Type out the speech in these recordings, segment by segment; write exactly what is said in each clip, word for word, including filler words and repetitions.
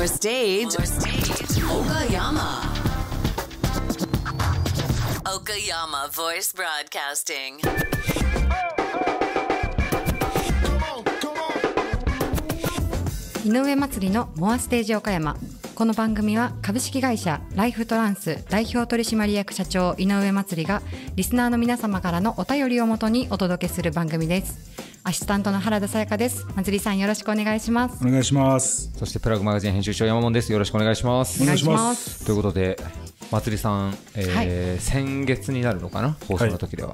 Floor Stage Okayama Okayama Voice Broadcasting。 井上まつりのモアステージ岡山。この番組は株式会社ライフトランス代表取締役社長井上まつりがリスナーの皆様からのお便りをもとにお届けする番組です。アシスタントの原田さやかです。まつりさんよろしくお願いします。 お願いします。 そしてプラグマガジン編集長山本です。よろしくお願いします。 お願いします。 ということでまつりさん、えーはい、先月になるのかな、放送の時では、はい、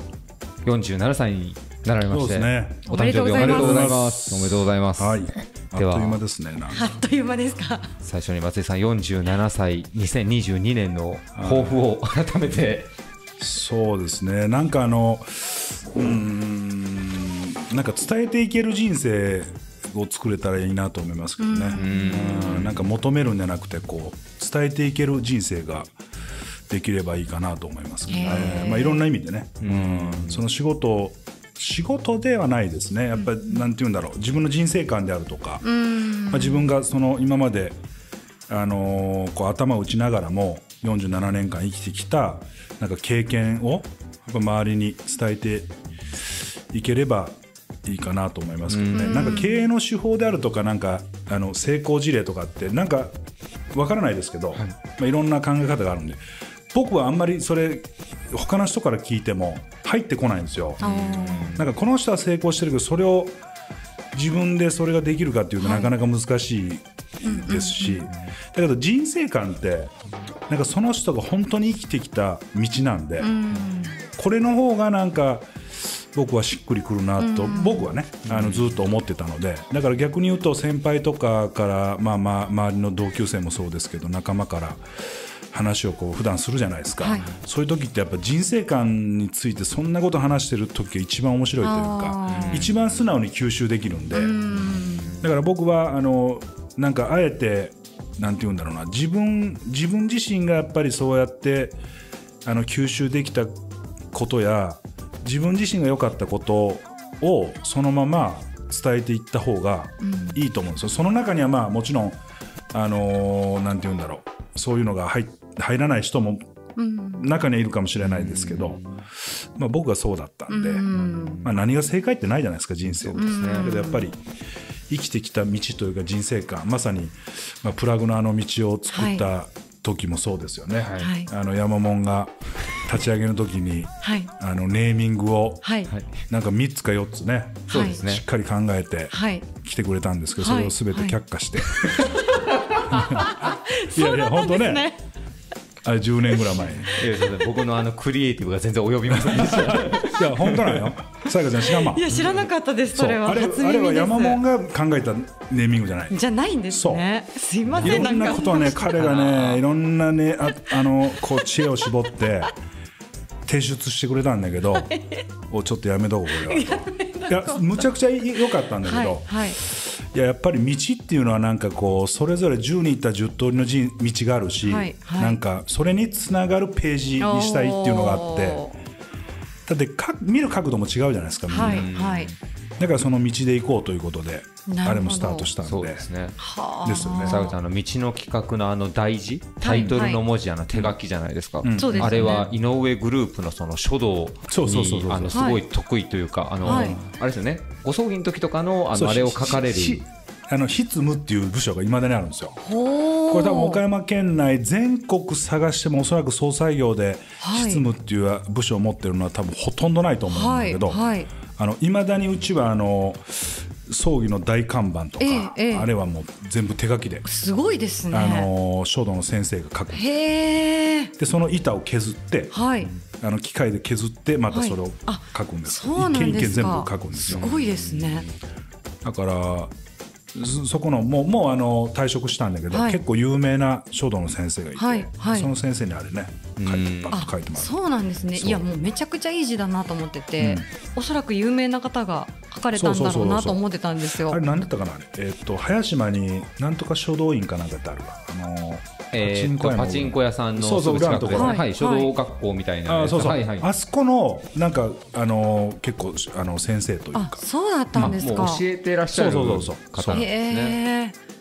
よんじゅうななさいになられまして、 そうですね、 お誕生日おめでとうございます。おめでとうございます。 はい、あっという間ですね。なんかあっという間ですか。 最初に松井さんよんじゅうななさいにせんにじゅうにねんの抱負を改めて。 そうですね、なんかあのうーんなんか伝えていける人生を作れたらいいなと思いますけどね。うんうんなんか求めるんじゃなくてこう伝えていける人生ができればいいかなと思いますけどね。まあいろんな意味でね、うんその仕事仕事ではないですね。やっぱりなんて言うんだろう、自分の人生観であるとか、まあ、自分がその今まで、あのー、こう頭を打ちながらもよんじゅうななねんかん生きてきたなんか経験をやっぱ周りに伝えていければいいかなと思いますけどね。なんか経営の手法であるとか、なんかあの成功事例とかってなんかわからないですけど、はいまあ、いろんな考え方があるんで、僕はあんまりそれ他の人から聞いても入ってこないんですよ。なんかこの人は成功してるけど、それを自分でそれができるかっていうとなかなか難しいですし、だけど人生観ってなんかその人が本当に生きてきた道なんで、これの方がなんか僕はしっくりくるなと僕はねあのずっと思ってたので、だから逆に言うと先輩とかからまあまあ周りの同級生もそうですけど仲間から話をこう普段するじゃないですか、はい、そういう時ってやっぱ人生観についてそんなこと話してる時が一番面白いというか、一番素直に吸収できるんで、んだから僕はあのなんかあえてなんて言うんだろうな、自分自分自身がやっぱりそうやってあの吸収できたことや自分自身が良かったことをそのまま伝えていった方がいいと思うんですよ。その中にはまあもちろんあのー、なんて言うんだろう、そういうのが 入, 入らない人も中にはいるかもしれないですけど、まあ、僕はそうだったんで、まあ、何が正解ってないじゃないですか人生ってですね。だけどやっぱり生きてきた道というか人生観、まさに、まあ、プラグのあの道を作った時もそうですよね、はい、あの山門が立ち上げの時に、はい、あのネーミングを、はい、なんかみっつかよっつね、はい、しっかり考えて来てくれたんですけど、それを全て却下して、はい、いやいや本当ね、あれじゅうねんぐらい前に僕のあのクリエイティブが全然及びませんでした。 いや本当なのよ、さやかちゃん知らんまん。 いや知らなかったです。それはあれ、 初耳です。 あれは山門が考えたネーミングじゃないじゃないんですね。すいません。 いろんなことはね彼がねいろんなね あ, あのこう知恵を絞って提出してくれたんだけど、はい、おちょっとやめとこうこれは。いやむちゃくちゃ良かったんだけど、はいはい、いややっぱり道っていうのはなんかこうそれぞれじゅうに行ったじゅう通りの道があるし、はいはい、なんかそれにつながるページにしたいっていうのがあって、だってか見る角度も違うじゃないですかみんな、はいはい、だからその道で行こうということであれもスタートしたんで。 そうですね。 ですよね。 さやかちゃん、あの道の企画のあの大字、タイトルの文字、はいはい、あの手書きじゃないですか、うん、あれは井上グループのその書道にあのすごい得意というか、あの、はい、あれですよね、ご葬儀の時とかのあのあれを書かれるあの筆務っていう部署がいまだにあるんですよ。これ多分岡山県内全国探してもおそらく総裁業で筆務っていう部署を持ってるのは多分ほとんどないと思うんだけど、はいはい、あの未だにうちはあの葬儀の大看板とか、ええ、あれはもう全部手書きで、 すごいですね。 あの書道の先生が書く。 へー。 でその板を削って、はい、あの機械で削ってまたそれを書くんです、はい、一軒一軒全部書くんですよ。 すごいですね。 だからそこのもう、もうあの退職したんだけど、はい、結構有名な書道の先生がいて、はいはい、その先生にあれね書いてパッと書いてもらう。 そうなんですね。いやもうめちゃくちゃいい字だなと思ってて、うん、おそらく有名な方が書かれたんだろうなと思ってたんですよ。 あれ何だったかな、あれ、えー、と早島になんとか書道院かなんかってあるわ、あのーえー、とパチンコ屋さんのすぐ近くで、はいはい、書道学校みたいな、 あ、そうそう、はいはい、あそこのなんか、あのー、結構あの先生というか。 あ、そうだったんですか。 もう教えてらっしゃる方なんですね。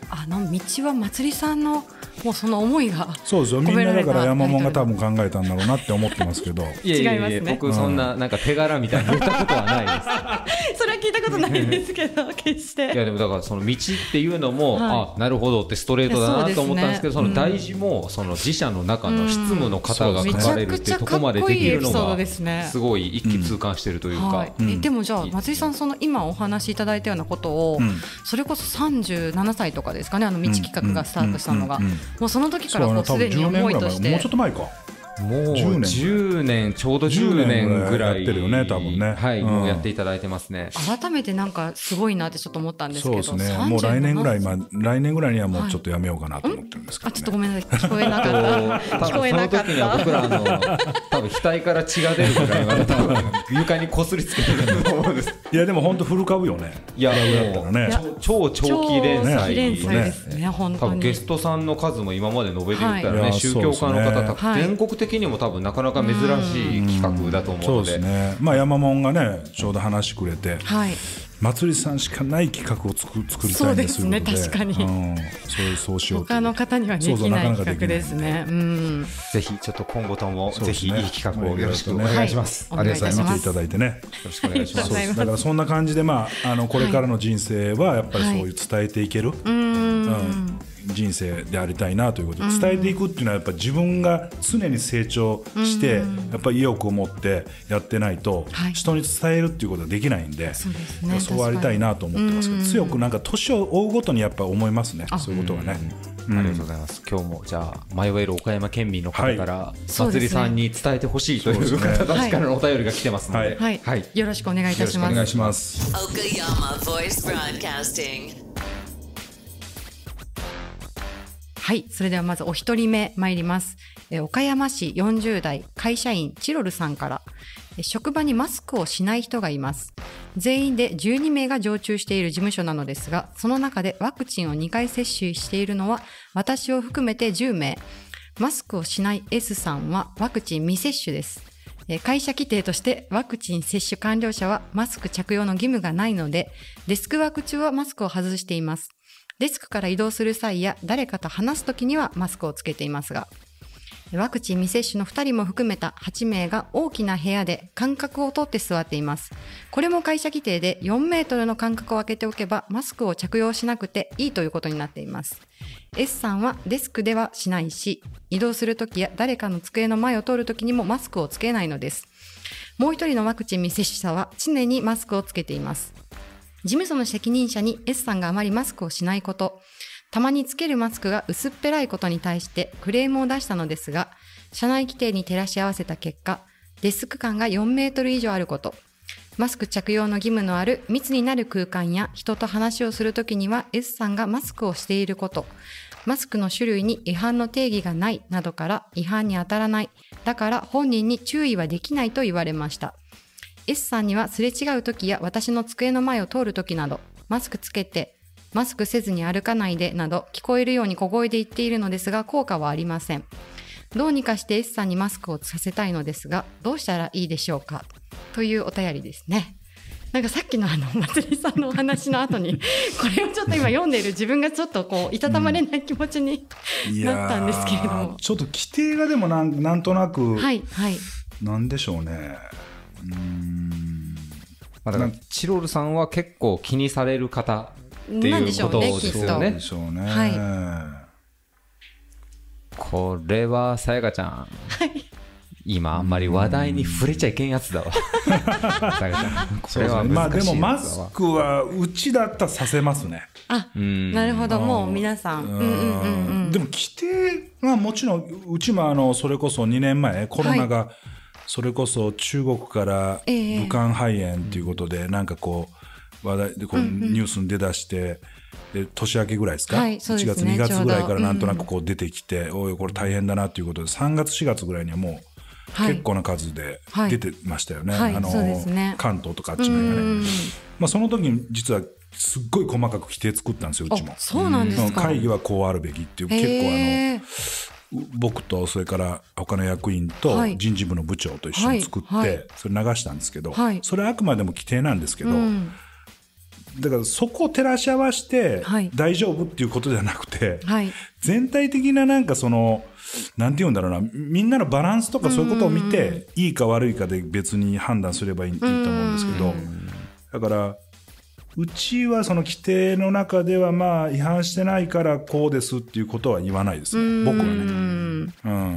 あの道はまつりさんのもうその思いがそうですよ。みんなだから山門が多分考えたんだろうなって思ってますけどいやいやいや、違いますね。僕そんななんか手柄みたいに言ったことはないですそれは聞いたことないんですけど決して。 いやでもだからその道っていうのも、はい、あなるほどってストレートだなと思ったんですけど、その大事もその自社の中の執務の方が書かれるっていうところまでできるのがすごい一気通貫してるというか、 はい、えでもじゃあ松井さんその今お話しいただいたようなことを、うん、それこそさんじゅうななさいとかですかね、あの道企画がスタートしたのが、もうその時からもうすでに思いとして、 もうちょっと前かもうじゅうねんちょうどじゅうねんぐらいやってるよね多分ね。 はい、うん、もうやっていただいてますね。 改めてなんかすごいなってちょっと思ったんですけど、 そうですね。もう来年ぐらい、まあ、来年ぐらいにはもうちょっとやめようかなと思ってるんですけど、ね、 あちょっとごめんなさい聞こえなかった聞こえなかった。 その時には僕らあの多分額から血が出るぐらいまで多分床にこすりつけてると思うんです。 いやでも本当フル株よね。 いやもう、ね、超長期連載ですね。本当に多分ゲストさんの数も今まで述べて言ったらね、はい、宗教家の方、はい、全国的にも多分なかなかなか珍しい企画だと思うので、 そうですね。まあ山門がねちょうど話してくれて、 はい、 まつりさんしかない企画を作作りたいんですよ。 そうですね、確かに、 うん、そういうそうしようと。 他の方にはできない企画ですね。うん、 ぜひちょっと今後ともぜひいい企画をよろしくお願いします。 はい、ありがとうございます。 見ていただいてね、よろしくお願いします。 だからそんな感じで、まああのこれからの人生はやっぱりそういう伝えていける、はい、うん、人生でありたいなということで、伝えていくっていうのはやっぱ自分が常に成長してやっぱり意欲を持ってやってないと人に伝えるっていうことはできないんで、そうですね、そうありたいなと思ってますけど、強くなんか年を追うごとにやっぱ思いますね、そういうことはね。 ありがとうございます。今日もじゃあ迷える岡山県民の方からまつりさんに伝えてほしいという方たちからのお便りが来てますので、 はいはい、よろしくお願いいたします。 お願いします。 岡山 Voice Broadcasting。 はい、それではまずお一人目参ります。え岡山市よんじゅう代会社員チロルさんから、え職場にマスクをしない人がいます。全員でじゅうにめいが常駐している事務所なのですが、その中でワクチンをにかい接種しているのは私を含めてじゅうめい。マスクをしない S さんはワクチン未接種です。会社規定としてワクチン接種完了者はマスク着用の義務がないので、デスクワーク中はマスクを外しています。デスクから移動する際や誰かと話すときにはマスクをつけていますが、ワクチン未接種のふたりも含めたはちめいが大きな部屋で間隔を取って座っています。これも会社規定でよんメートルの間隔を空けておけばマスクを着用しなくていいということになっています。S さんはデスクではしないし、移動するときや誰かの机の前を通るときにもマスクをつけないのです。もう一人のワクチン未接種者は常にマスクをつけています。事務所の責任者に S さんがあまりマスクをしないこと、たまにつけるマスクが薄っぺらいことに対してクレームを出したのですが、社内規定に照らし合わせた結果、デスク間がよんメートル以上あること、マスク着用の義務のある密になる空間や人と話をするときには S さんがマスクをしていること、マスクの種類に違反の定義がないなどから違反に当たらない、だから本人に注意はできないと言われました。S さんにはすれ違うときや私の机の前を通るときなど、マスクつけて、マスクせずに歩かないでなど聞こえるように小声で言っているのですが効果はありません。どうにかして S さんにマスクをさせたいのですがどうしたらいいでしょうかというお便りですね。なんかさっきのあのまつりさんのお話の後にこれをちょっと今読んでいる自分がちょっとこういたたまれない気持ちに、うん、なったんですけれども、 ちょっと規定がでもなん、なんとなく、 はいはい、 なんでしょうね。うーん、 まあ、だからチロルさんは結構気にされる方っていうことですよね。 でしょうね。 はい、 これはさやかちゃん、はい、今あんまり話題に触れちゃいけんやつだわ。さやかちゃん、これは難しいやつだわ。まあでもマスクはうちだったらさせますね。 あ、なるほど、もう皆さん。うんうんうんうん、 でも規定はもちろんうちもあのそれこそにねんまえコロナが、はい、それこそ中国から武漢肺炎ということで、えー、なんかこう話題でこうニュースに出だして、うんうん、で年明けぐらいですか、はい、そうですね、いちがつにがつぐらいからなんとなくこう出てきて、うん、おいこれ大変だなということでさんがつしがつぐらいにはもう結構な数で出てましたよね、 はいはい、 あのそうですね、 関東とかあっちの辺がね、まあ、その時に実はすっごい細かく規定作ったんですよ、うちも。 そうなんですか。 会議はこうあるべきっていう、結構あの僕とそれから他の役員と人事部の部長と一緒に作ってそれ流したんですけど、それはあくまでも規定なんですけど、 だからそこを照らし合わせて大丈夫っていうことじゃなくて、はい、全体的ななんかそのなんて言うんだろうな、みんなのバランスとかそういうことを見ていいか悪いかで別に判断すればいい、いいと思うんですけど、だからうちはその規定の中ではまあ違反してないからこうですっていうことは言わないですね、僕はね。うん、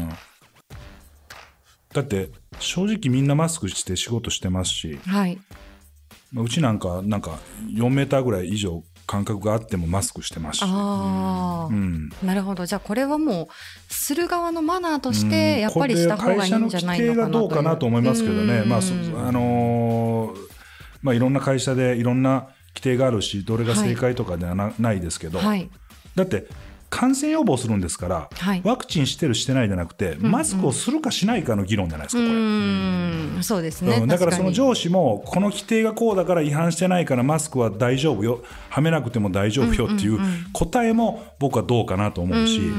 だって正直みんなマスクして仕事してますし、はい、うちなんかなんかよんメーターぐらい以上間隔があってもマスクしてますし、 あ、うん、なるほど。じゃあこれはもうする側のマナーとしてやっぱりした方がいいんじゃないのかなという。会社の規定がどうかなと思いますけどね、まああのーまあ、いろんな会社でいろんな規定があるし、どれが正解とかでは な,、はい、ないですけど、はい、だって感染予防するんですから、はい、ワクチンしてるしてないじゃなくて、うんうん、マスクをするかしないかの議論じゃないですか、これ。うーん、そうですね、 うん、だからその上司もこの規定がこうだから違反してないからマスクは大丈夫よ、はめなくても大丈夫よっていう答えも僕はどうかなと思うし、うんうん、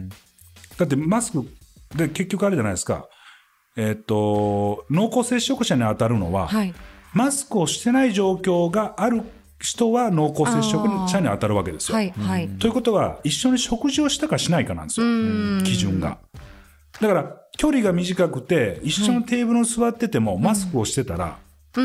だってマスクで結局あれじゃないですか、えー、っと濃厚接触者に当たるのは、はい、マスクをしてない状況がある人は濃厚接触者に当たるわけですよ、はいはい、ということは一緒に食事をしたかしないかなんですよ、基準が。だから距離が短くて一緒のテーブルに座ってても、はい、マスクをしてたら、うん、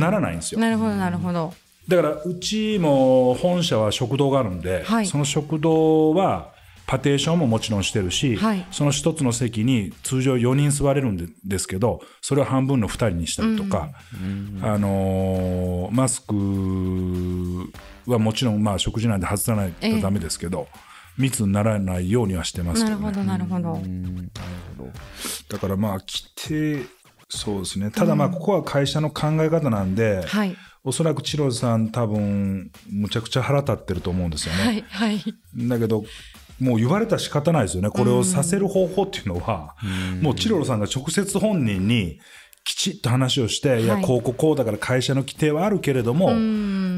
ならないんですよ。 なるほどなるほど。 だからうちも本社は食堂があるんで、はい、その食堂はパテーションももちろんしてるし、はい、その一つの席に通常よにん座れるん で, ですけど、それを半分のふたりにしたりとか、うん、あのー、マスクはもちろんまあ食事なんで外さないとダメですけど、えー、密にならないようにはしてますけどね。 なるほどなるほど。うん、なるほど。だからまあ規定、そうですね。ただまあここは会社の考え方なんで、うん、はい、おそらくチロルさん多分むちゃくちゃ腹立ってると思うんですよね。はいはい、だけどもう言われたら仕方ないですよね。これをさせる方法っていうのは、うん、もうチロルさんが直接本人にきちっと話をして、はい、いやこうこうこうだから会社の規定はあるけれども、うん、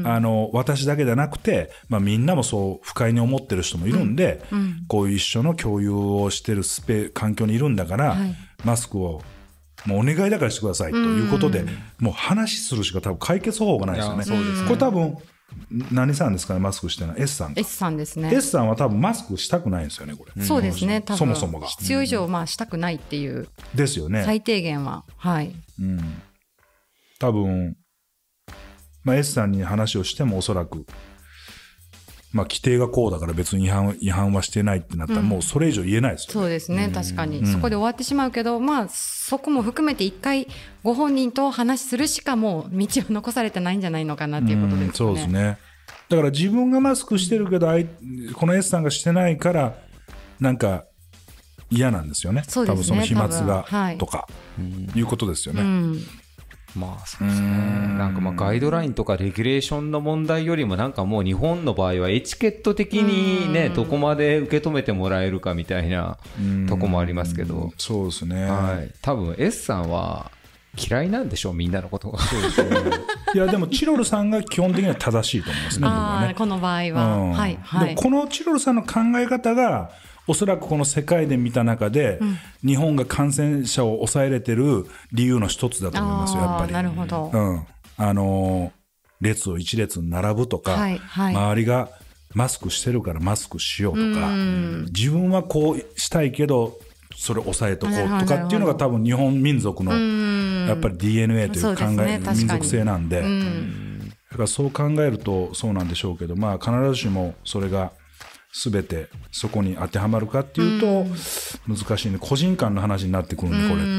あの私だけじゃなくて、まあ、みんなもそう不快に思ってる人もいるんで、うんうん、こういう一緒の共有をしてるスペ環境にいるんだから、はい、マスクをもうお願いだからしてくださいということで、うん、もう話するしか多分解決方法がないですよね。そうですね。これ多分何さんですかね、マスクしてるのは S さんか。 S さんですね。 S さんは多分マスクしたくないんですよね、これ。 そうですね、多分そもそもが必要以上まあしたくないっていうですよね、 最低限は。はい、うん、 多分、まあ、S さんに話をしてもおそらく、まあ、規定がこうだから別に違反、違反はしてないってなったらもうそれ以上言えないですよね、うん、 そうですね、確かに、うん、そこで終わってしまうけど、まあ、そこも含めて一回ご本人と話するしかもう道を残されてないんじゃないのかなっていうことですね、うん、 そうですね。だから自分がマスクしてるけどこの S さんがしてないからなんか嫌なんですよね。そうですね、多分その飛沫が、はい、とかいうことですよね、うん、 まあそうですね。なんかまあガイドラインとかレギュレーションの問題よりもなんかもう日本の場合はエチケット的にねどこまで受け止めてもらえるかみたいなとこもありますけど、 そうですね、 はい、多分 S さんは嫌いなんでしょう、みんなのことが。そうですね。 いやでもチロルさんが基本的には正しいと思いますね、僕はね。 この場合は、うんはいはい、 でもこのチロルさんの考え方がおそらくこの世界で見た中で、うん、日本が感染者を抑えれてる理由の一つだと思いますよ、やっぱり。 なるほど、 うん、あの列を一列に並ぶとか、はいはい、周りがマスクしてるからマスクしようとか、自分はこうしたいけどそれを抑えとこうとかっていうのが多分日本民族のやっぱり ディーエヌエー という考え、ね、民族性なんで、だからそう考えるとそうなんでしょうけど、まあ必ずしもそれが全てそこに当てはまるかっていうと難しいね。個人間の話になってくるんでこれって、うん、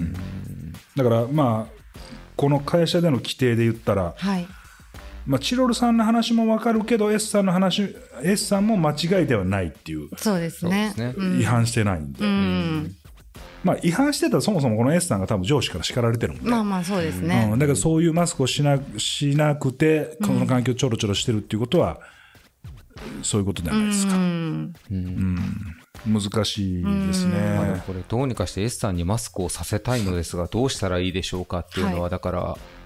だからまあこの会社での規定で言ったら、はい、まあ、チロルさんの話も分かるけど S さんの話 S さんも間違いではないっていう。 そうですね、 違反してないんで、うん、まあ、違反してたらそもそもこの S さんが多分上司から叱られてるんで、 まあまあそうですね、 うん、だからそういうマスクをし な, しなくてこの環境をちょろちょろしてるっていうことは、うん、そういうことじゃないですか、うんうん、難しいですね、 まあ、これどうにかして S さんにマスクをさせたいのですがどうしたらいいでしょうかっていうのは、はい、だから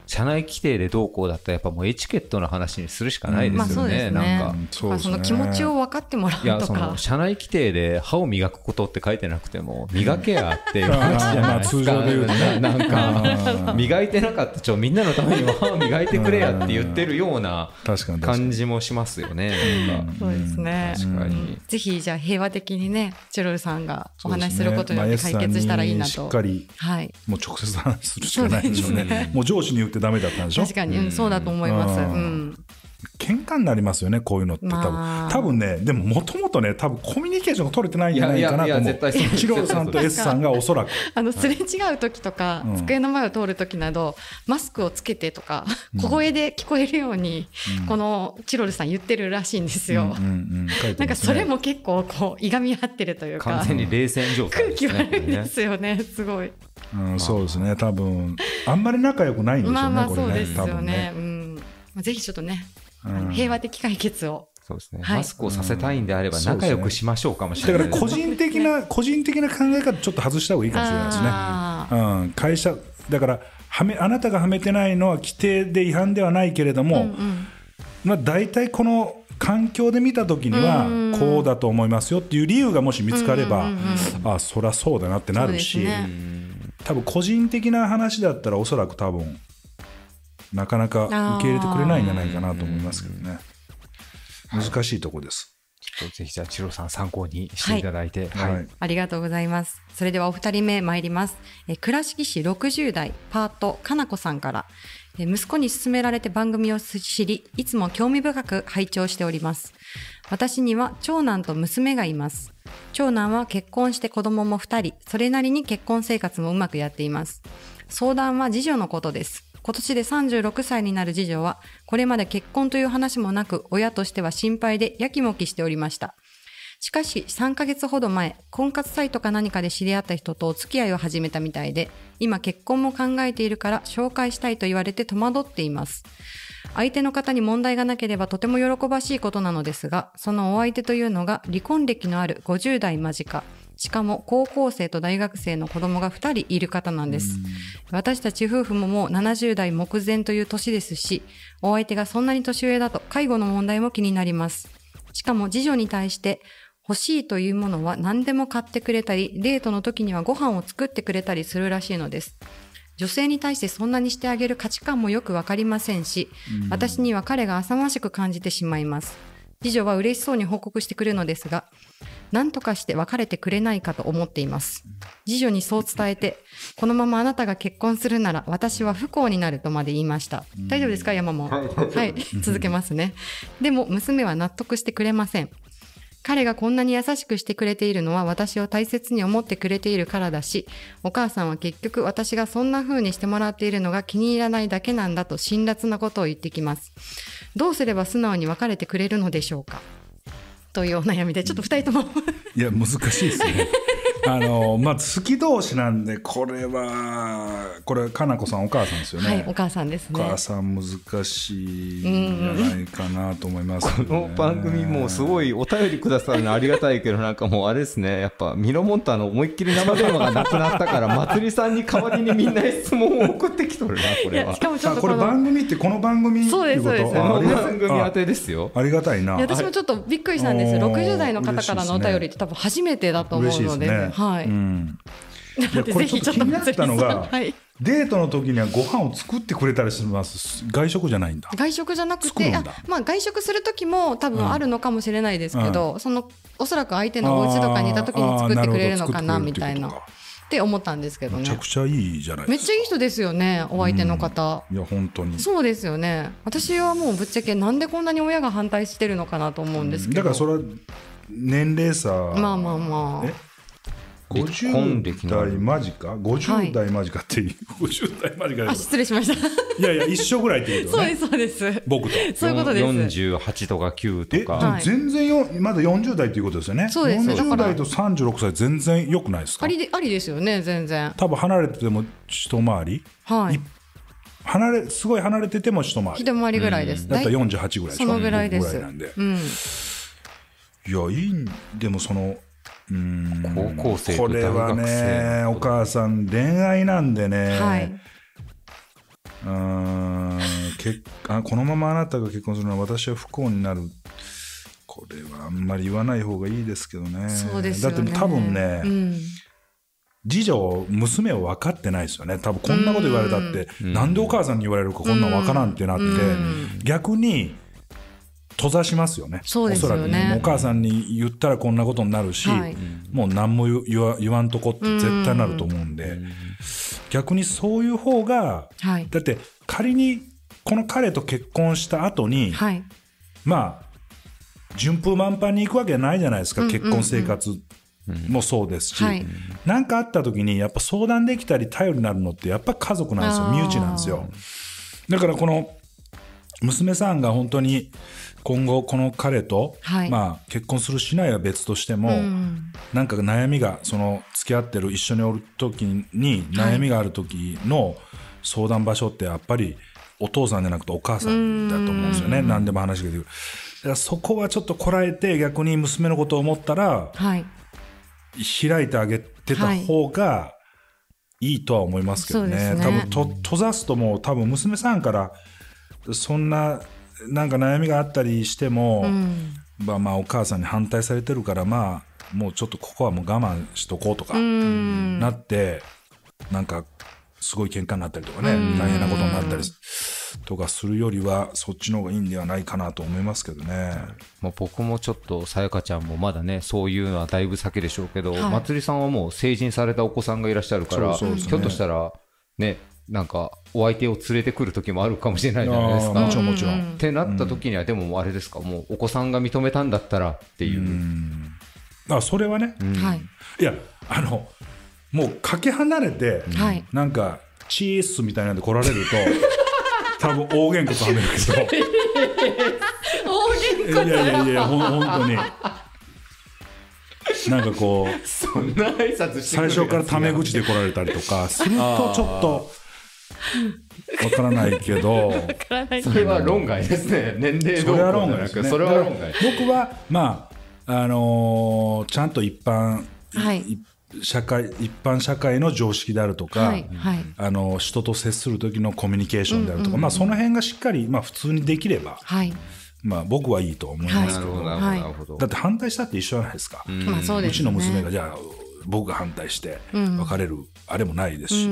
社内規定でどうこうだったらやっぱもうエチケットの話にするしかないですよね、うん、まあ、なんか、 そうですね、その気持ちを分かってもらうとか、いや、その社内規定で歯を磨くことって書いてなくても磨けやっていう話じゃないですか。 通常で言うとね、 なんか磨いてなかったちょみんなのためにも歯を磨いてくれやって言ってるような感じもしますよね。 そうですね。確かに。ぜひじゃあ平和的にね、チロルさんがお話しすることによって解決したらいいなと。 しっかり、はい、もう直接話するしかないでしょうね。もう上司に言ってダメだったんでしょ。 確かに、うん、そうだと思います。うん。 喧嘩になりますよね、こういうのって。多分、まあ、多分ね、でももともとね、多分コミュニケーションが取れてないんじゃないかなと思う。チロルさんと S さんがおそらくあのすれ違う時とか、はい、机の前を通る時など、うん、マスクをつけてとか、うん、小声で聞こえるように、うん、このチロルさん言ってるらしいんですよ。うんうんうん、なんかそれも結構こういがみ合ってるというか、 完全に冷戦状態ですね。 空気悪いですよね、すごい。 うん、そうですね、多分あんまり仲良くないんでしょうね。まあまあそうですよね。ね、うん、ぜひちょっとね、うん、平和的解決を。 そうですね、はい、マスクをさせたいんであれば仲良くしましょうかもしれない、 ね、だから個人的な個人的な考え方ちょっと外した方がいいかもしれないですね。うん、会社だからはめあなたがはめてないのは規定で違反ではないけれども、うんうん、まあ、大体この環境で見た時にはこうだと思いますよっていう理由がもし見つかれば、うんうんうん、あそりゃそうだなってなるし、ね、多分個人的な話だったらおそらく多分なかなか受け入れてくれないんじゃないかなと思いますけどね。難しいところです。 ちょっとぜひじゃあチロさん参考にしていただいて、 はいはい、ありがとうございます。それではお二人目参ります。え倉敷市ろくじゅう代パートかなこさんから、え息子に勧められて番組を知り、いつも興味深く拝聴しております。私には長男と娘がいます。長男は結婚して子供もふたり、それなりに結婚生活もうまくやっています。相談は次女のことです。今年でさんじゅうろくさいになる次女は、これまで結婚という話もなく、親としては心配でやきもきしておりました。しかし、さんかげつほど前、婚活サイトか何かで知り合った人とお付き合いを始めたみたいで、今結婚も考えているから紹介したいと言われて戸惑っています。相手の方に問題がなければとても喜ばしいことなのですが、そのお相手というのが離婚歴のあるごじゅう代間近、しかも高校生と大学生の子供がふたりいる方なんです。私たち夫婦ももうななじゅう代目前という年ですし、お相手がそんなに年上だと介護の問題も気になります。しかも次女に対して欲しいというものは何でも買ってくれたり、デートの時にはご飯を作ってくれたりするらしいのです。女性に対してそんなにしてあげる価値観もよくわかりませんし、私には彼が浅ましく感じてしまいます。次女は嬉しそうに報告してくるのですが、何とかして別れてくれないかと思っています。次女にそう伝えて、このままあなたが結婚するなら私は不幸になるとまで言いました。大丈夫ですか、山も。はい、続けますね。でも娘は納得してくれません。彼がこんなに優しくしてくれているのは私を大切に思ってくれているからだし、お母さんは結局私がそんな風にしてもらっているのが気に入らないだけなんだと辛辣なことを言ってきます。どうすれば素直に別れてくれるのでしょうか、というお悩みで、ちょっと二人ともいや難しいですね。あのまあ好き同士なんで、これはこれかなこさんお母さんですよね。 はい、お母さんですね。 お母さん難しいんじゃないかなと思います、ね、 この番組もすごいお便りくださるのありがたいけど、なんかもうあれですね、やっぱミノモンタの思いっきり生電話がなくなったからまつりさんに代わりにみんな質問を送ってきとるな、これは。 しかもちょっとこれ番組ってこの番組っていうこと。 そうですそうです。 この番組当てですよ。 ありがたいな。 いや私もちょっとびっくりしたんです。ろくじゅう代の方からのお便りって多分初めてだと思うので、 嬉しいですね。 はい。うん、 いやこれちょっと気になったのが、はい、デートの時にはご飯を作ってくれたりします。外食じゃないんだ。 外食じゃなくて、あ、まあ、外食する時も多分あるのかもしれないですけど、うん、そのおそらく相手のお家とかにいた時に作ってくれるのかなみたいなって思ったんですけどね。 めちゃくちゃいいじゃないですか。 めっちゃいい人ですよね、お相手の方、 うん、いや本当にそうですよね。私はもうぶっちゃけなんでこんなに親が反対してるのかなと思うんですけど、 うん、だからそれは年齢差、 まあまあまあ、 ごじゅう代間近ごじゅう代間近っていう、はい、ごじゅう代間近、 あ、失礼しましたいやいや一緒ぐらいってことね。 そうですそうです、 僕とそういうことです。 よんじゅうはちとかきゅうとか、 はい、全然よまだよんじゅう代っていうことですよね。 そうです。 よんじゅう代とさんじゅうろくさい全然良くないですか。 ありで、ありですよね。全然多分離れてても一回り、はい、離れすごい離れてても一回り一回りぐらいです。 だったらよんじゅうはちぐらいでしょ。 そのぐらいです。 ぐらいなんで、 うん、 いやいいんでもそのうーん高校生と大学生、 これはね、お母さん恋愛なんでね、はい、 うーんけあこのままあなたが結婚するのは私は不幸になる、これはあんまり言わない方がいいですけどね。 そうですよね。 だって多分ね、うん、次女娘を分かってないですよね。多分こんなこと言われたって、うん、なんでお母さんに言われるかこんなん分からんってなって、うん、逆に閉ざしますよね。 そうですよね。おそらくね、 お母さんに言ったらこんなことになるし、はい、もう何も言 わ, 言わんとこって絶対なると思うんで、うん、逆にそういう方が、はい、だって仮にこの彼と結婚した後に、はい、まあ順風満帆に行くわけないじゃないですか、うんうんうん、結婚生活もそうですし、何、はい、かあった時にやっぱ相談できたり頼りになるのってやっぱ家族なんですよ、身内なんですよ。だからこの娘さんが本当に今後この彼と、はい、まあ結婚するしないは別としても、うん、なんか悩みがその付き合ってる一緒におる時に悩みがある時の相談場所ってやっぱりお父さんじゃなくてお母さんだと思うんですよね。何でも話ができる。だからそこはちょっとこらえて逆に娘のことを思ったら、はい、開いてあげてた方がいいとは思いますけどね。はい、ね多分と閉ざすともう多分娘さんからそんななんか悩みがあったりしても、うん、まあまあお母さんに反対されてるからまあもうちょっとここはもう我慢しとこうとかなってなんかすごい喧嘩になったりとかね大変なことになったりとかするよりはそっちの方がいいんではないかなと思いますけどね。 まあ、僕もちょっとさやかちゃんもまだねそういうのはだいぶ先でしょうけど、はい、まつりさんはもう成人されたお子さんがいらっしゃるから、そうそうですね、ひょっとしたらねなんかお相手を連れてくる時もあるかもしれないじゃないですか。 もちろんもちろんってなった時には、うん、でもあれですかもうお子さんが認めたんだったらっていう、うん、 あそれはね、うん、いやあのもうかけ離れて、うん、なんかチースみたいなんで来られると多分大喧嘩とはめるけど大喧嘩いやいやいやほん本当になんかこうそんな挨拶してくる最初からタメ口で来られたりとかするとちょっとわからないけどそれは論外ですね。年齢どうこうじゃなくそれは論外。 僕はまああのー、ちゃんと一般、はい、社会一般社会の常識であるとか、はいはい、あの人と接する時のコミュニケーションであるとか、うんうんうん、まあ、その辺がしっかり、まあ、普通にできれば、はい、まあ、僕はいいと思いますけど、はい、だって反対したって一緒じゃないですか、うんまあそうですね、うちの娘がじゃあ僕が反対して別れる、うん、あれもないですし、うん、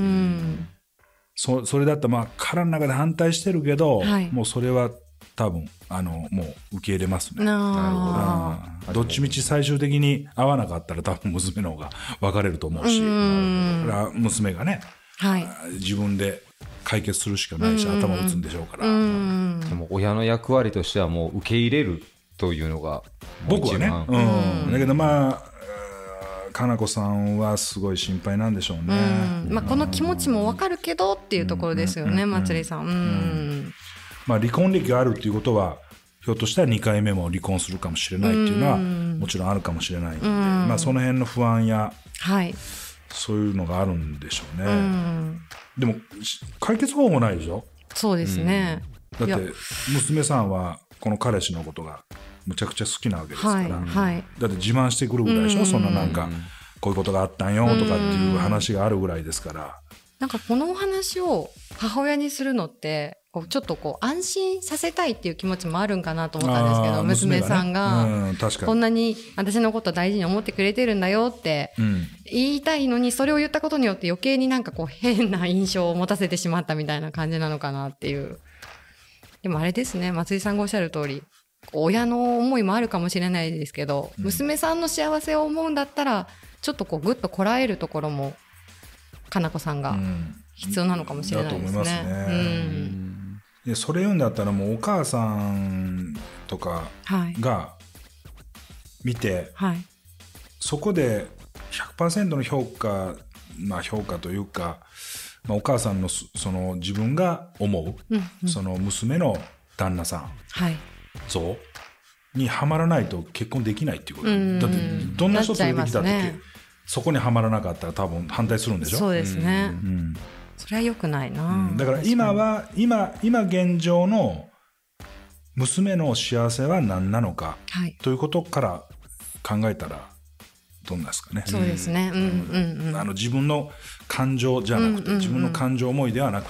そ, それだったらまあ殻の中で反対してるけど、はい、もうそれは多分あのもう受け入れますね。なるほど。どっちみち最終的に合わなかったら多分娘の方が別れると思うし、うんだから娘がね、はい、自分で解決するしかないし頭打つんでしょうから。うんでも親の役割としてはもう受け入れるというのが僕はね、うん、だけどまあかなこさんはすごい心配なんでしょうね。 うんまあ、この気持ちも分かるけどっていうところですよね、まつりさん。うんうんまあ、離婚歴があるっていうことはひょっとしたらにかいめも離婚するかもしれないっていうのはもちろんあるかもしれないんで、まあ、その辺の不安や、はい、そういうのがあるんでしょうね。うんでも解決方法ないでしょ。 そうですね、 うん、だって娘さんはこの彼氏のことがむちゃくちゃ好きなわけですから、はいはい、だって自慢してくるぐらいでしょ。そんななんかこういうことがあったんよとかっていう話があるぐらいですから。 なんかこのお話を母親にするのってちょっとこう安心させたいっていう気持ちもあるんかなと思ったんですけど、娘さんが、うん、確かにこんなに私のこと大事に思ってくれてるんだよって言いたいのに、それを言ったことによって余計になんかこう変な印象を持たせてしまったみたいな感じなのかなっていう。でもあれですね、松井さんがおっしゃる通り親の思いもあるかもしれないですけど、うん、娘さんの幸せを思うんだったらちょっとこうグッとこらえるところもかなこさんが必要なのかもしれないですね。だと思いますね。うんでそれ言うんだったらもうお母さんとかが見て、はい、そこで ひゃくパーセント の評価、まあ、評価というか、まあ、お母さんのその自分が思う、うんうん、その娘の旦那さん、はい、そうにはまらないと結婚できないっていうこと。だってどんな人連れてきたって、ね、そこにはまらなかったら多分反対するんでしょ。 そうですね、うんうんそれは良くないな、 うん、だから今は今今現状の娘の幸せは何なのか、はい、ということから考えたらどんなですかね。 そうですね、うんうんうん、 あの自分の感情じゃなくて、うんうんうん、自分の感情思いではなくて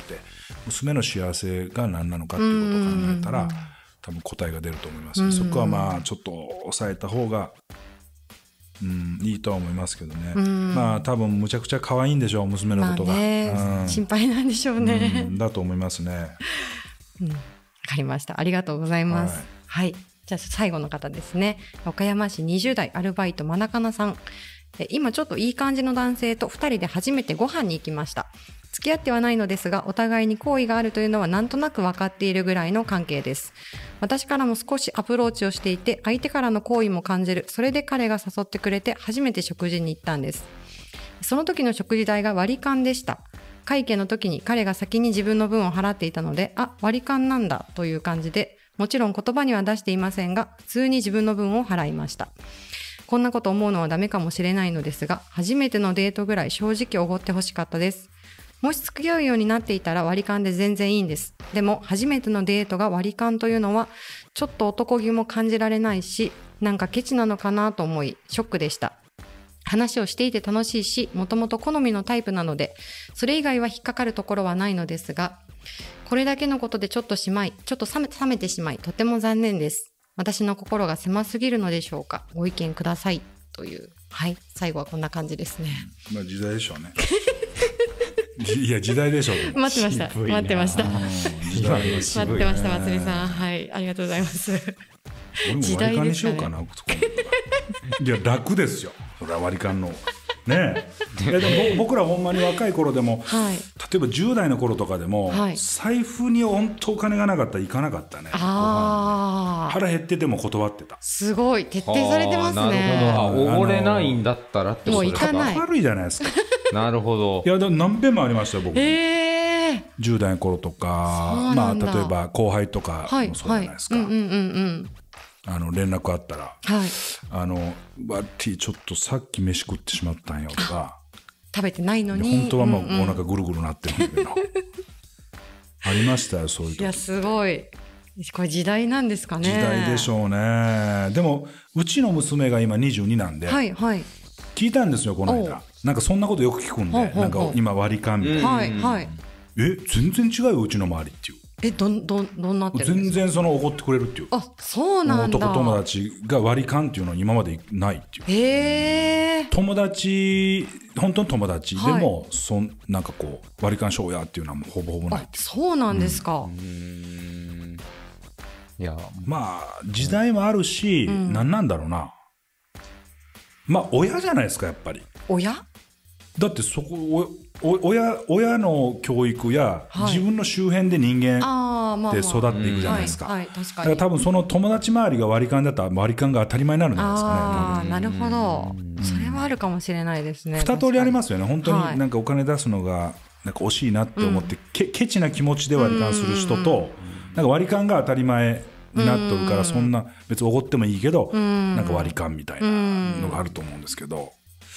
娘の幸せが何なのかっていうことを考えたら多分答えが出ると思いますね。そこはまあちょっと抑えた方が、うん、いいとは思いますけどね。まあ多分むちゃくちゃ可愛いんでしょう、娘のことが、まあね、 うん、心配なんでしょうね、 うん、だと思いますね。 うん、わかりました。ありがとうございます。はい、はい、じゃあ最後の方ですね。岡山市にじゅう代アルバイトまなかなさん。今ちょっといい感じの男性とふたりで初めてご飯に行きました。付き合ってはないのですが、お互いに好意があるというのはなんとなく分かっているぐらいの関係です。私からも少しアプローチをしていて、相手からの好意も感じる。それで彼が誘ってくれて初めて食事に行ったんです。その時の食事代が割り勘でした。会計の時に彼が先に自分の分を払っていたので、あ、割り勘なんだという感じで、もちろん言葉には出していませんが、普通に自分の分を払いました。こんなこと思うのはダメかもしれないのですが、初めてのデートぐらい正直おごってほしかったです。もし付き合うようになっていたら割り勘で全然いいんです。でも初めてのデートが割り勘というのはちょっと男気も感じられないし、なんかケチなのかなと思いショックでした。話をしていて楽しいし、もともと好みのタイプなので、それ以外は引っかかるところはないのですが、これだけのことでちょっとしまい、ちょっと冷め、冷めてしまい、とても残念です。私の心が狭すぎるのでしょうか。ご意見くださいという。はい、最後はこんな感じですね。 まあ時代でしょうね。いや時代でしょう。 待ってました。待ってました。待ってました、まつりさん。はい、ありがとうございます。 俺も割り勘にしようかな。いや楽ですよ。それは割り勘の。ねえ。いやでも僕らほんまに若い頃でも、はい、例えばじゅう代の頃とかでも、はい、財布に本当お金がなかったら行かなかったね。あ、腹減ってても断ってた。 すごい徹底されてますね。 なるほど。おごれないんだったらってことですか。 もう行かない。 悪いじゃないですか。 なるほど。 いやでも何遍もありましたよ僕。 えー、 じゅう代の頃とか、まあ例えば後輩とかもそうじゃないですか。はいはい、うんうんうんうんあの連絡あったら、はい、あのバッティちょっとさっき飯食ってしまったんよとか、 食べてないのに本当はもうお腹ぐるぐるなってるんだけど、うんうん、ありましたよそういう時。 いやすごい、これ時代なんですかね。 時代でしょうね。でもうちの娘が今にじゅうになんで、はいはい、聞いたんですよこの間。なんかそんなことよく聞くんで、なんか今割り勘みたいな、はいはい、え全然違うようちの周りっていう。 えどんどんどんなってるんですか。 全然その怒ってくれるっていう。 あそうなんだ。 男友達が割り勘っていうのは今までないっていう。 へー。 友達本当の友達でも、はい、そんなんかこう割り勘しようやっていうのはもうほぼほぼないっていう。 あそうなんですか。 うん、うんいやまあ時代もあるし、うん、何なんだろうな。まあ親じゃないですかやっぱり。 親？ だってそこお親, 親の教育や、はい、自分の周辺で人間って育っていくじゃないですか。だから多分その友達周りが割り勘だったら割り勘が当たり前になるんじゃないですかね。 あなるほど。それはあるかもしれないですね。 二通りありますよね。本当になんかお金出すのがなんか惜しいなって思って、うん、ケ, ケチな気持ちで割り勘する人と、なんか割り勘が当たり前になっとるから、そんな別におごってもいいけど、なんか割り勘みたいなのがあると思うんですけど、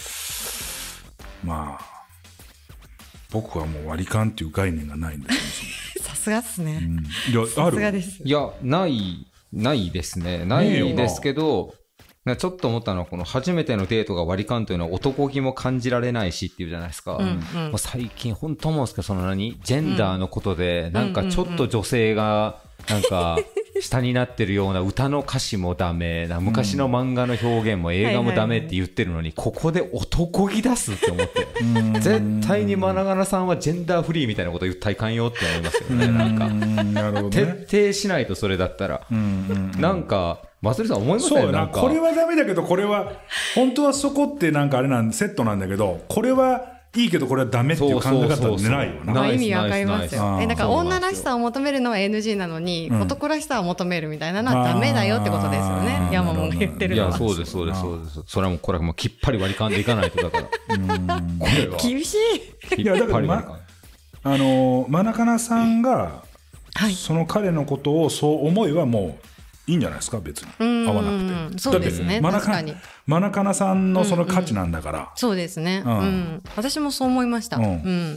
まあ僕はもう割り勘っていう概念がないんですよ。さすがっすね。 うん、いやある。さすがです。いやないないですね。ないですけど、ちょっと思ったのはこの初めてのデートが割り勘というのは男気も感じられないしっていうじゃないですか。うんうん、もう最近本当思うんですけど、その何ジェンダーのことで、うん、なんかちょっと女性がなんか下になってるような歌の歌詞もダメな、昔の漫画の表現も映画もダメって言ってるのに、ここで男気出すって思って、絶対にまながらさんはジェンダーフリーみたいなこと言ったらいかんよって思いますよね。なんかなるほど、ね、徹底しないと。それだったらなんかまつりさん思いますよね。なんかこれはダメだけど、これは本当はそこってなんかあれなんセットなんだけど、これはいいけどこれはダメっていう考え方ってないよな。 意味わかりますよ。えだから女らしさを求めるのは エヌジー なのに、うん、男らしさを求めるみたいなのはダメだよってことですよね。山本が言ってるのは。 いやそうですそうですそうです。それはもうこれはもうきっぱり割り勘でいかないとだから。うんこれは厳しい。 いやだから、ま、あのマナカナさんが、はい、その彼のことをそう思いはもういいんじゃないですか、別に合わなくて。 そうですね、確かにマナカナさんのその価値なんだから、うんうん、 そうですね、うんうん、私もそう思いました、うんうん、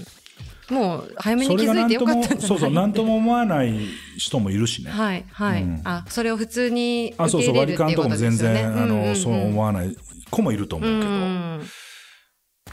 もう早めに気づいてよかったんじゃない。 そうそう、何とも思わない人もいるしね。 はいはい、うん、あそれを普通に受け入れるっていうことですよね。 あそうそう、割り勘とかも全然、うんうんうん、あのそう思わない子もいると思うけど、うん、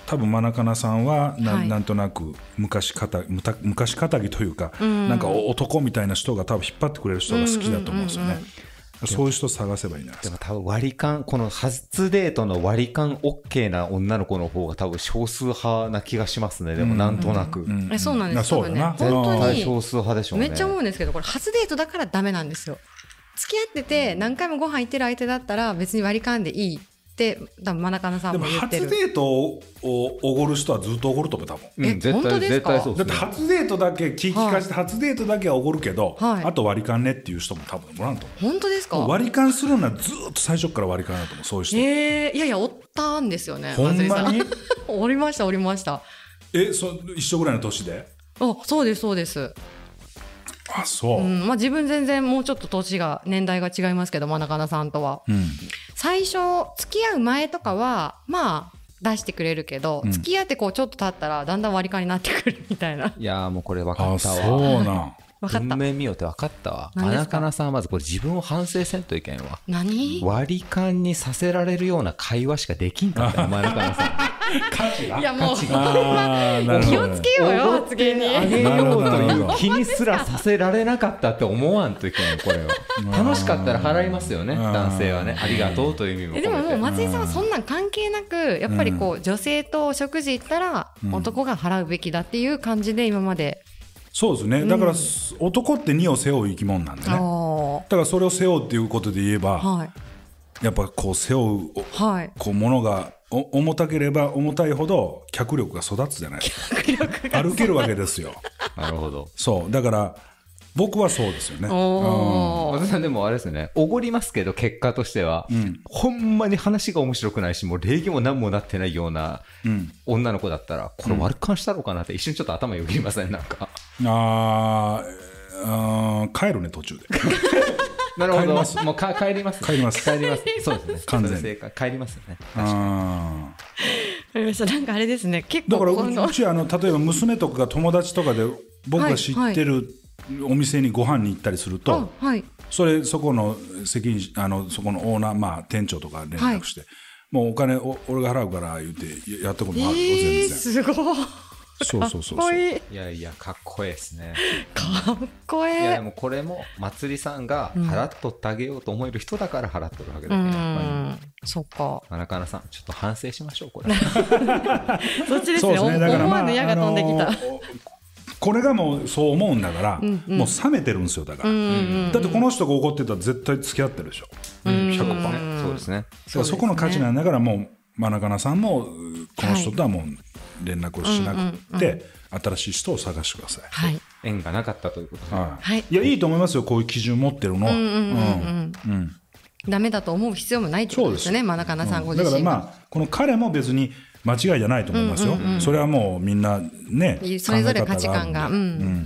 多分マナカナさんは な,、はい、なんとなく昔かた昔かたぎというか、うん、なんか男みたいな人が多分引っ張ってくれる人が好きだと思うんですよね、うんうんうんうん、そういう人探せばいいんじゃないですか。 でも多分割り勘、この初デートの割り勘 OK な女の子の方が多分少数派な気がしますね。でもなんとなく、うんうんうん、そうなんです。 そうだな、 多分ね、本当に少数派でしょうね。 めっちゃ思うんですけど、これ初デートだからダメなんですよ。付き合ってて何回もご飯行ってる相手だったら別に割り勘でいいって多分マナカナさんも言ってる。 でも初デートをおごる人はずっとおごると思う多分、 うん、え絶対本当ですか？ だって初デートだけ聞き返して、はい、初デートだけはおごるけど、はい、あと割り勘ねっていう人も多分おらんと思う。 本当ですか？ 割り勘するのはずっと最初から割り勘だと思う、そういう人。 えー、いやいやおったんですよね。 ほんまにおりましたおりました。 えそ一緒ぐらいの年で？ あそうですそうです。 あそう、 うんまあ、自分全然もうちょっと年が年代が違いますけどマナカナさんとは、うん、最初付き合う前とかはまあ出してくれるけど、うん、付き合ってこうちょっと経ったらだんだん割り勘になってくるみたいな。 いやもうこれ分かったわ。 あそうなん分かった。 運命見ようって分かったわ。マナカナさんはまずこれ自分を反省せんといけんわ。 何？ 割り勘にさせられるような会話しかできんかったよマナカナさん。 価値がいやもうほんま気をつけようよ発言に。 あげようという気にすらさせられなかったって思わんといけないこれは。楽しかったら払いますよね男性はね。ありがとうという意味も込めて。 でももう松井さんはそんなん関係なくやっぱりこう女性と食事行ったら男が払うべきだっていう感じで今まで。 そうですね。だから、うん、男って荷を背負う生き物なんでね。だからそれを背負うっていうことで言えば、はい、やっぱこう背負う、はい、こうものが重たければ重たいほど脚力が育つじゃないですか。歩けるわけですよ。 なるほど。 そうだから僕はそうですよね。 松井さんでもあれですね、おごりますけど結果としては、うん、ほんまに話が面白くないしもう礼儀も何もなってないような女の子だったら、うん、これ割り勘したのかなって一瞬ちょっと頭よぎりませんなんか。 ああ帰るね途中で。 なるほど。もうか帰ります、ね、 帰ります帰りますそうですね完全に帰りますよね。 ああなんかあれですね結構だからうちあの例えば娘とかが友達とかで僕が知ってる、はいはいお店にご飯に行ったりすると、はい、それそこの責任あのそこのオーナー、まあ、店長とか連絡して、はい、もうお金お俺が払うから言ってやったこともあるよ、えー、全然すごいそうそうそうそうかっこいい。 いやいやかっこいいですね。 かっこいい。 いやでもこれもまつりさんが払っとってあげようと思える人だから払っとるわけだけど、うん、やっぱりそっかマナカナさんちょっと反省しましょうこれ。 そっちですね。思わぬ矢が飛んできた、あのーこれがもうそう思うんだから、うんうん、もう冷めてるんですよだから、うんうんうん、だってこの人が怒ってたら絶対付き合ってるでしょ、うん、ひゃくパーセント、 そうですね。 だからそこの価値なんだからもうマナカナさんもこの人とはもう連絡をしなくて、はい、新しい人を探してください、 はい、縁がなかったということで、 はいはい、いやいいと思いますよこういう基準持ってるのは、うんうんうんうんうん、ダメだと思う必要もないってことですねマナカナさんご自身が、 うん、だからまあこの彼も別に間違いじゃないと思いますよ、うんうんうん、それはもうみんなねそれぞれ価値観が、うんうん、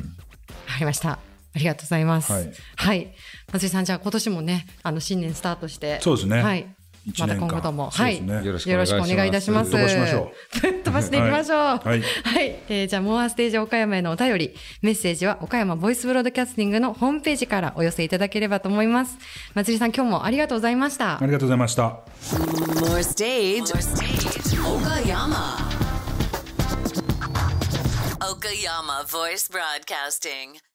ありました。ありがとうございます。はい、はい、松井さんじゃあ今年もねあの新年スタートしてそうですね、 はい、また今後とも、はい、 ね、 よろしくお願いいたします。 飛ばしましょう。 飛ばしていきましょう。はい、 はいはいえー、じゃあモアステージ岡山へのお便りメッセージは岡山ボイスブロードキャスティングのホームページからお寄せいただければと思います。松井さん今日もありがとうございました。 ありがとうございました。 More stage, More stage. Okayama Okayama Voice Broadcasting